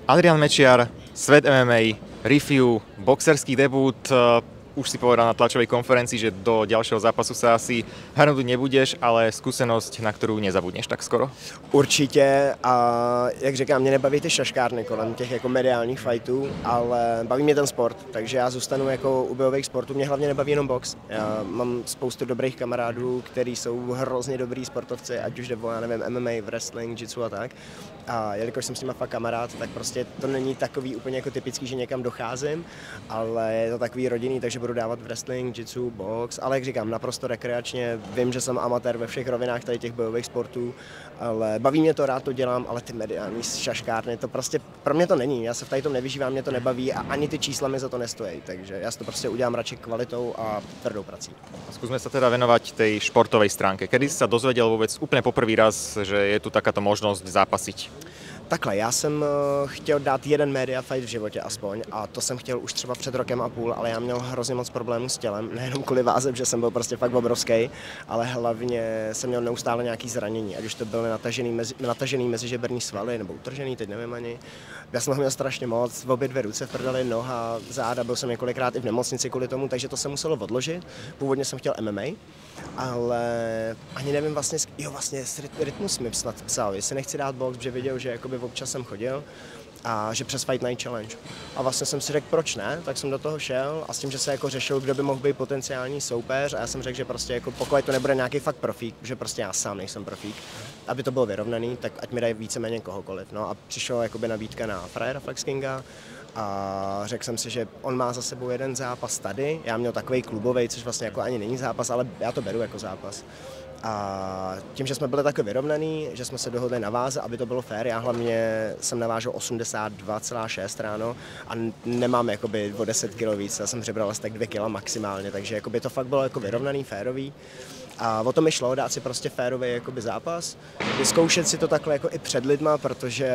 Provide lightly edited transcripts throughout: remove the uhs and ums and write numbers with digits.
Adrian Mečiar, svet MMA, review, boxerský debut. Už si povedal na tlačovej konferencii, že do ďalšieho zápasu sa asi hrnúť nebudeš, ale skúsenosť, na ktorú nezabudneš tak skoro. Určitě a jak říkám, mě nebaví ty šaškárny kolem těch jako mediálních fightů, ale baví mě ten sport, takže já zůstanu jako u bojových sportů. Mě hlavně nebaví jenom box. Já mám spoustu dobrých kamarádů, kteří jsou hrozně dobrý sportovci, ať už jde o, já nevím, MMA, wrestling, jitsu a tak. A jelikož jsem s nima fakt kamarád, tak prostě to není takový úplně jako typický, že někam docházím, ale je to takový rodinný, takže budu dávat wrestling, jitsu, box, ale jak říkám, naprosto rekreačně. Vím, že jsem amatér ve všech rovinách tady těch bojových sportů, ale baví mě to, rád to dělám, ale ty mediální šaškárny, to prostě pro mě to není. Já se v tady tom nevyžívám, mě to nebaví a ani ty čísla mi za to nestojí, takže já si to prostě udělám radši kvalitou a tvrdou prací. Skúsme sa teda venovať tej športovej stránke. Kedy si sa dozvedel vôbec úplne poprvý raz, že je tu takáto možnosť zápasiť? Takhle, já jsem chtěl dát jeden media fight v životě aspoň a to jsem chtěl už třeba před rokem a půl, ale já měl hrozně moc problémů s tělem, nejenom kvůli váze, že jsem byl prostě fakt obrovský, ale hlavně jsem měl neustále nějaký zranění, ať už to byly natažený mezižeberní svaly nebo utržený, teď nevím ani. Já jsem ho měl strašně moc, v obě dvě ruce v prdeli, noha, záda, byl jsem několikrát i v nemocnici kvůli tomu, takže to se muselo odložit. Původně jsem chtěl MMA, ale ani nevím vlastně, vlastně Rytmus mi snad psal, jestli nechci dát box, protože viděl, že jakoby občas jsem chodil a že přes Fight Night Challenge. A vlastně jsem si řekl, proč ne, tak jsem do toho šel a s tím, že se jako řešil, kdo by mohl být potenciální soupeř a já jsem řekl, že prostě jako pokud to nebude nějaký fakt profík, že prostě já sám nejsem profík, aby to bylo vyrovnaný, tak ať mi dají víceméně kohokoliv. No a přišla jakoby nabídka na Fryera Flex Kinga a řekl jsem si, že on má za sebou jeden zápas tady, já měl takovej klubovej, což vlastně jako ani není zápas, ale já to beru jako zápas. A tím, že jsme byli takhle vyrovnaný, že jsme se dohodli na váze, aby to bylo fér, já hlavně jsem navážel 82,6 ráno a nemám jakoby o 10 kg víc, já jsem přebral asi tak 2 kg maximálně, takže jakoby to fakt bylo jako vyrovnaný, férový. A o tom mi šlo, dát si prostě férový jakoby zápas, vyzkoušet si to takhle jako i před lidma, protože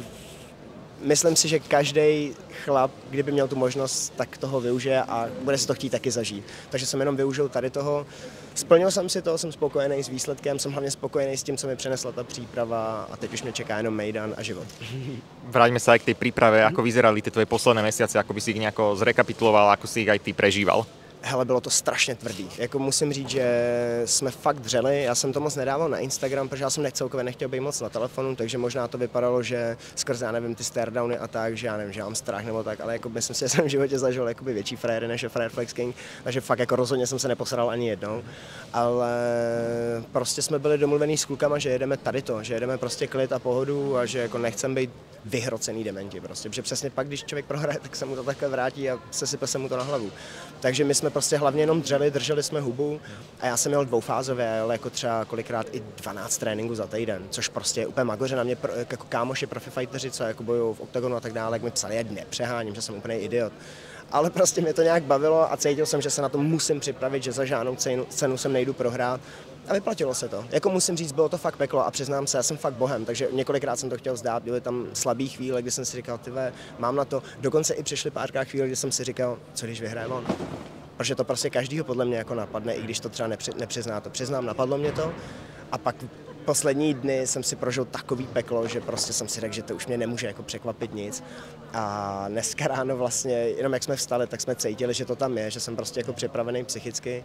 myslím si, že každý chlap, kdyby měl tu možnost, tak toho využije a bude si to chtít taky zažít. Takže jsem jenom využil tady toho. Splnil jsem si to, jsem spokojený s výsledkem, jsem hlavně spokojený s tím, co mi přinesla ta příprava a teď už mě čeká jenom mejdan a život. Vráťme sa aj k tej príprave, ako vyzerali tie tvoje posledné mesiace, ako by si ich nejako zrekapituloval, ako si ich aj ty prežíval? Hele, bylo to strašně tvrdý. Jako musím říct, že jsme fakt dřeli. Já jsem to moc nedával na Instagram, protože já jsem celkově nechtěl být moc na telefonu, takže možná to vypadalo, že skrze, já nevím, ty staredowny a tak, že já nevím, že mám strach nebo tak, ale jako myslím si, že jsem v životě zažil jakoby větší frajery než je Fryer Flex King, takže fakt jako rozhodně jsem se neposral ani jednou. Ale prostě jsme byli domluvení s klukama, že jedeme tady to, že jedeme prostě klid a pohodu a že jako nechcem být vyhrocený dementi prostě, protože přesně pak, když člověk prohraje, tak se mu to takhle vrátí a sesype se mu to na hlavu. Takže my jsme prostě hlavně jenom dřeli, drželi jsme hubu a já jsem měl dvoufázově, ale jako třeba kolikrát i 12 tréninků za týden, což prostě je úplně magoře na mě, jako kámoši, profi fighteři, co jako bojují v oktagonu a tak dále, jak mi psali, já nepřeháním, že jsem úplný idiot. Ale prostě mě to nějak bavilo a cítil jsem, že se na to musím připravit, že za žádnou cenu sem nejdu prohrát. A vyplatilo se to. Jako musím říct, bylo to fakt peklo a přiznám se, já jsem fakt bohem, takže několikrát jsem to chtěl vzdát, byly tam slabý chvíle, kdy jsem si říkal, tyve, mám na to. Dokonce i přišly párkrát chvíle, kdy jsem si říkal, co když vyhraje on. Protože to prostě každýho podle mě jako napadne, i když to třeba nepřizná to. Přiznám, napadlo mě to a pak poslední dny jsem si prožil takový peklo, že prostě jsem si řekl, že to už mě nemůže jako překvapit nic. A dneska ráno vlastně, jenom jak jsme vstali, tak jsme cítili, že to tam je, že jsem prostě jako připravený psychicky.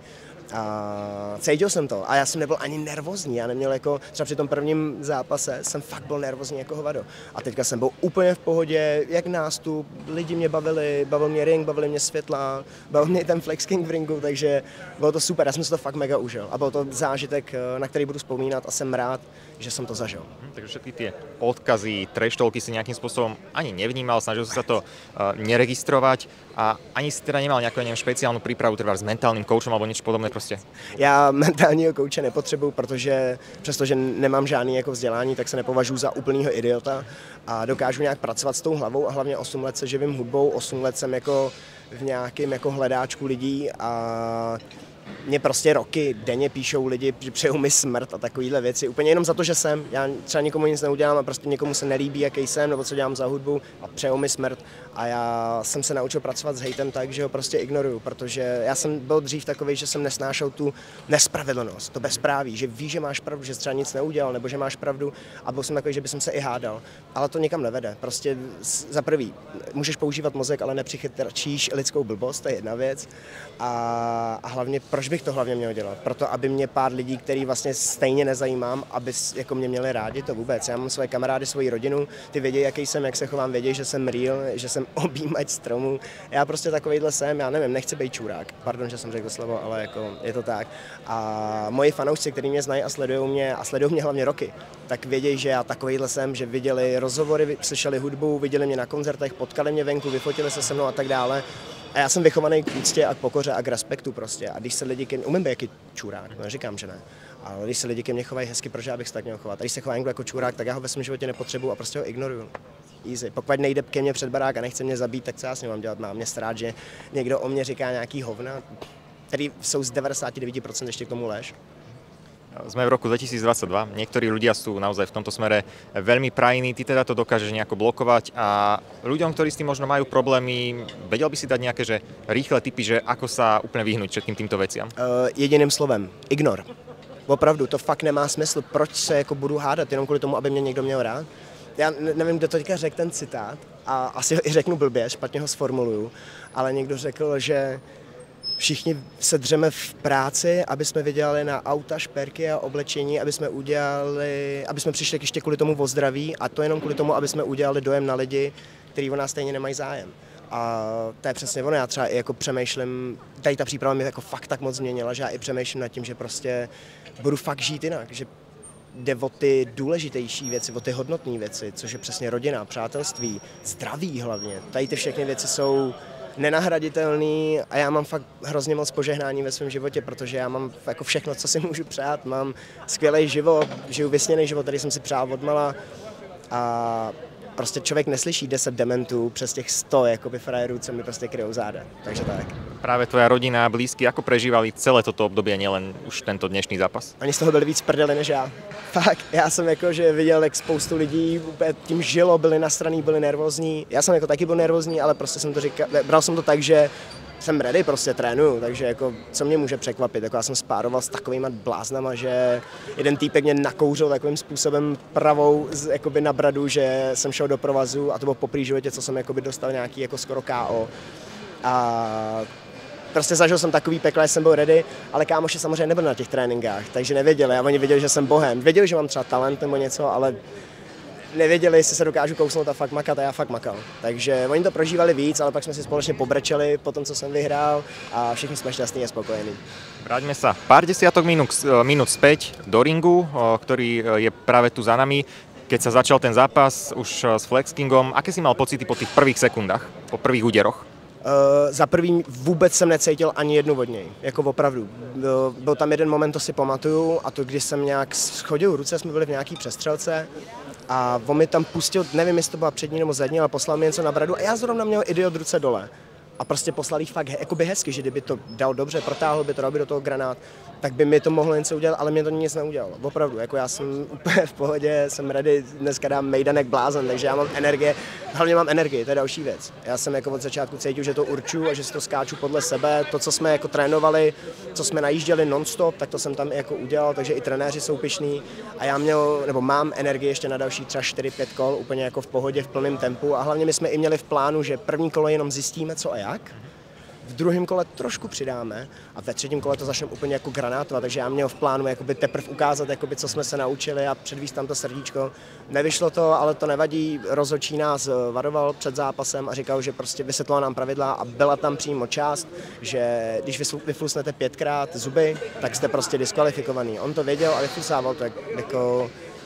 A cítil jsem to. A já jsem nebyl ani nervózní, já neměl jako, třeba při tom prvním zápase jsem fakt byl nervózní jako hovado. A teďka jsem byl úplně v pohodě, jak nástup, lidi mě bavili, bavil mě ring, bavili mě světla, bavil mě ten Flex King v ringu, takže bylo to super, já jsem si to fakt mega užil. A byl to zážitek, na který budu vzpomínat a jsem rád, že som to zažil. Takže všetky tie odkazy, trash talky si nejakým spôsobom ani nevnímal, snažil si sa to neregistrovať a ani si teda nemal nejakú, neviem, špeciálnu prípravu treba s mentálnym koučom alebo niečo podobné prostě. Já mentálního kouče nepotřebuju, protože přestože nemám žádný jako vzdělání, tak se nepovažuji za úplnýho idiota a dokážu nějak pracovat s tou hlavou a hlavně 8 let se živím hudbou, 8 let jsem jako v nějakém jako hledáčku lidí a mě prostě roky denně píšou lidi, že přejou mi smrt a takovýhle věci. Úplně jenom za to, že jsem. Já třeba nikomu nic neudělám a prostě někomu se nelíbí, jaký jsem, nebo co dělám za hudbu a přejou mi smrt. A já jsem se naučil pracovat s hejtem tak, že ho prostě ignoruju, protože já jsem byl dřív takový, že jsem nesnášel tu nespravedlnost, to bezpráví, že víš, že máš pravdu, že třeba nic neudělal, nebo že máš pravdu a byl jsem takový, že bych se i hádal. Ale to nikam nevede. Prostě za prvý, můžeš používat mozek, ale nepřichytračíš lidskou blbost, to je jedna věc. A hlavně, proč bych to hlavně měl dělat? Proto, aby mě pár lidí, který vlastně stejně nezajímám, aby jako mě měli rádi, to vůbec. Já mám své kamarády, svoji rodinu, ty vědí, jaký jsem, jak se chovám, vědí, že jsem real, že jsem objímač stromů. Já prostě takovejhle jsem, já nevím, nechci být čurák. Pardon, že jsem řekl slovo, ale jako je to tak. A moji fanoušci, kteří mě znají a sledují mě hlavně roky, tak vědí, že já takovejhle jsem, že viděli rozhovory, slyšeli hudbu, viděli mě na koncertech, potkali mě venku, vyfotili se mnou a tak dále. A já jsem vychovaný k úctě a k pokoře a k respektu prostě. A když se lidi ke mně, umím být jaký čurák, neříkám, že ne. Ale když se lidi ke mně chovají hezky, proč já bych se tak měl chovat? A když se chová někdo jako čurák, tak já ho ve svém životě nepotřebuju a prostě ho ignoruju. Easy. Pokud nejde ke mně před barák a nechce mě zabít, tak co já s ním mám dělat? Mám mě strát, že někdo o mě říká nějaký hovna, který jsou z 99% ještě k tomu lež. Sme v roku 2022, niektorí ľudia sú naozaj v tomto smere veľmi prajní, ty teda to dokážeš nejako blokovať a ľuďom, ktorí s tým možno majú problémy, vedel by si dať nejaké že rýchle tipy, že ako sa úplne vyhnúť všetkým týmto veciam? Jediným slovem, ignor. Opravdu, to fakt nemá smysl, proč se jako budu hádat, jenom kvůli tomu, aby mě někdo měl rád. Já nevím, kdo to teďka řekl ten citát a asi ho i řeknu blbě, špatně ho sformuluju, ale někdo řekl, že všichni se dřeme v práci, aby jsme vydělali na auta, šperky a oblečení, aby jsme přišli ještě kvůli tomu o zdraví a to jenom kvůli tomu, aby jsme udělali dojem na lidi, kteří o nás stejně nemají zájem. A to je přesně ono, já třeba i jako přemýšlím, tady ta příprava mě jako fakt tak moc změnila, že já i přemýšlím nad tím, že prostě budu fakt žít jinak, že jde o ty důležitější věci, o ty hodnotné věci, což je přesně rodina, přátelství, zdraví hlavně. Tady ty všechny věci jsou nenahraditelný a já mám fakt hrozně moc požehnání ve svém životě, protože já mám jako všechno, co si můžu přát, mám skvělý život, žiju vysněný život, který jsem si přál odmala a prostě člověk neslyší 10 dementů přes těch 100 jakoby frajerů, co mi prostě kryjou záda, takže tak. Práve tvoja rodina a blízky, ako prežívali celé toto obdobie, nielen už tento dnešný zápas? Oni z toho byli víc prdeli než já. Fakt, já jsem jako, že viděl, jak spoustu lidí tím žilo, byli nasraný, byli nervózní. Já jsem jako taky byl nervózní, ale prostě jsem to říkal, bral jsem to tak, že jsem ready, prostě trénuju, takže jako co mě může překvapit, jako já jsem spároval s takovýma bláznama, že jeden týpek mě nakouřil takovým způsobem pravou jakoby na bradu, že jsem šel do provazu a to bylo poprvé životě, co jsem jakoby dostal nějaký jako skoro KO. A prostě zažil jsem takový pekla, že jsem byl ready, ale kámoši samozřejmě nebyli na těch tréninkách, takže nevěděli a oni věděli, že jsem bohem. Věděli, že mám třeba talent nebo něco, ale nevěděli, jestli se dokážu kousnout a fakt makat a já fakt makal. Takže oni to prožívali víc, ale pak jsme si společně pobrečeli po tom, co jsem vyhrál a všichni jsme šťastní a spokojení. Vráťme sa pár desiatok minút späť do ringu, ktorý je práve tu za nami. Keď sa začal ten zápas už s Flex Kingom, aké si mal pocity po tých prvých sekundách, po prvých úderoch? Za prvý vůbec jsem necítil ani jednu od něj, jako opravdu. Byl tam jeden moment, to si pamatuju, a to když jsem nějak schodil ruce, jsme byli v nějaký přestřelce a on mi tam pustil, nevím, jestli to byla přední nebo zadní, ale poslal mi něco na bradu a já zrovna měl idiot ruce dole. A prostě poslal jí fakt jakoby hezky, že kdyby to dal dobře, protáhl by to, dal by do toho granát, tak by mi to mohlo něco udělat, ale mě to nic neudělalo. Opravdu, jako já jsem úplně v pohodě, jsem ready, dneska dám mejdanek blázen, takže já mám energie, hlavně mám energii, to je další věc. Já jsem jako od začátku cítil, že to určuju a že si to skáču podle sebe, to, co jsme jako trénovali, co jsme najížděli non-stop, tak to jsem tam jako udělal, takže i trenéři jsou pyšní a já mám energii ještě na další třeba 4-5 kol, úplně jako v pohodě, v plném tempu a hlavně my jsme i měli v plánu, že první kolo jenom zjistíme, co a jak. V druhém kole trošku přidáme a ve třetím kole to začneme úplně jako granátovat, takže já měl v plánu jakoby teprve ukázat, jakoby, co jsme se naučili a předvíst tam to srdíčko. Nevyšlo to, ale to nevadí, rozhodčí nás varoval před zápasem a říkal, že prostě vysvětlila nám pravidla a byla tam přímo část, že když vyflusnete 5krát zuby, tak jste prostě diskvalifikovaný. On to věděl a vyflusával to jako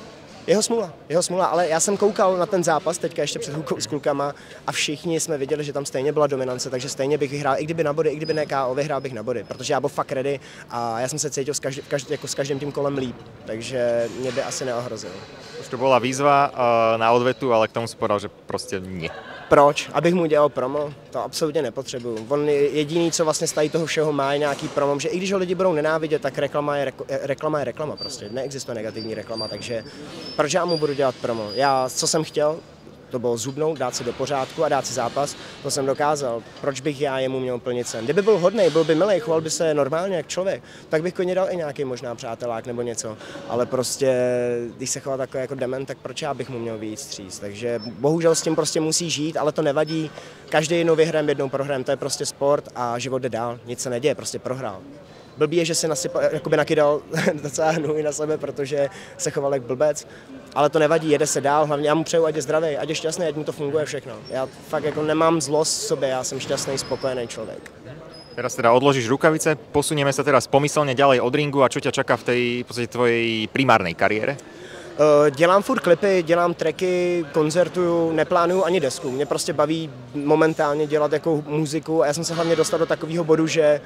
Jeho smůla, ale já jsem koukal na ten zápas teďka ještě před chvilkou s klukama a všichni jsme viděli, že tam stejně byla dominance, takže stejně bych vyhrál, i kdyby na body, i kdyby ne KO, vyhrál bych na body, protože já byl fakt ready a já jsem se cítil s každým tím kolem líp, takže mě by asi neohrozil. Už to byla výzva na odvetu, ale k tomu si povedal, že prostě nie. Proč? Abych mu dělal promo? To absolutně nepotřebuju. On jediný, co vlastně stají toho všeho, má nějaký promo, že i když ho lidi budou nenávidět, tak reklama je reklama prostě. Neexistuje negativní reklama, takže proč já mu budu dělat promo? Já, co jsem chtěl, to bylo zhubnout, dát si do pořádku a dát si zápas, to jsem dokázal. Proč bych já jemu měl plnit sen? Kdyby byl hodnej, byl by milej, choval by se normálně jak člověk, tak bych klidně dal i nějaký možná přátelák nebo něco. Ale prostě, když se choval takový jako dement, tak proč já bych mu měl víc stříct? Takže bohužel s tím prostě musí žít, ale to nevadí. Každý jednou vyhrajem, jednou prohrajem, to je prostě sport a život jde dál, nic se neděje, prostě prohrál. Blbý je, že si nakydal docela hnůj na sebe, protože se choval jak blbec, ale to nevadí, jede se dál, hlavně já mu přeju, ať je zdravý, ať je šťastný, ať mu to funguje všechno. Já fakt jako nemám zlost v sobě, já jsem šťastný, spokojený člověk. Teraz teda odložíš rukavice, posunieme sa teraz pomyselne ďalej od ringu a čo ťa čaká v tej podstate tvojej primárnej kariére? Dělám furt klipy, dělám tracky, koncertuju, neplánuju ani desku. Mě prostě baví momentálně dělat jako muziku a já jsem se hlavně dostal do takového bodu, že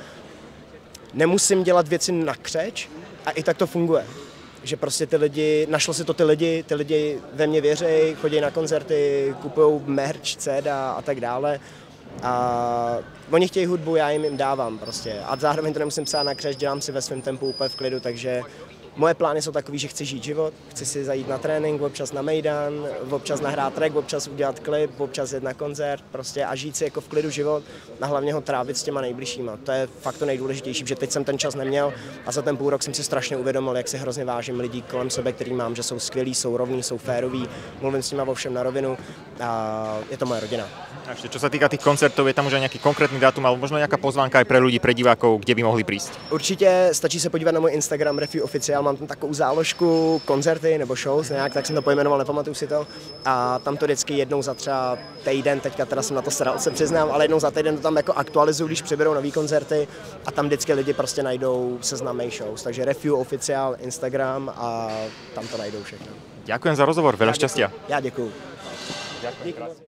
nemusím dělat věci na křeč a i tak to funguje. Že prostě ty lidi, našlo si to ty lidi ve mě věří, chodí na koncerty, kupují merch, CD a tak dále. A oni chtějí hudbu, já jim dávám prostě. A zároveň to nemusím psát na křeč, dělám si ve svém tempu úplně v klidu, takže moje plány jsou takový, že chci žít život, chci si zajít na trénink, občas na mejdan, občas nahrát track, občas udělat klip, občas jít na koncert prostě a žít si jako v klidu život a hlavně ho trávit s těma nejbližšíma. To je fakt to nejdůležitější, že teď jsem ten čas neměl a za ten půl rok jsem si strašně uvědomil, jak si hrozně vážím lidí kolem sebe, který mám, že jsou skvělí, jsou rovní, jsou féroví, mluvím s nimi o všem na rovinu a je to moje rodina. A ešte, čo sa týka tých koncertov, je tam už aj nejaký konkrétny dátum, alebo možno nejaká pozvánka aj pre ľudí, pre divákov, kde by mohli prísť? Určitě stačí se podívat na můj Instagram Refue Official, mám tam takovou záložku koncerty nebo shows, nějak tak jsem to pojmenoval, nepamatuju si to. A tam to vždycky jednou za třeba týden, teďka teda jsem na to sral, se přiznám, ale jednou za týden to tam jako aktualizuju, když přiberou nový koncerty a tam vždycky lidi prostě najdou seznamy shows. Takže Refue Official, Instagram a tam to najdou všechno. Ďakujem za rozhovor, veľa šťastia. Já děkuju. Ďakujem.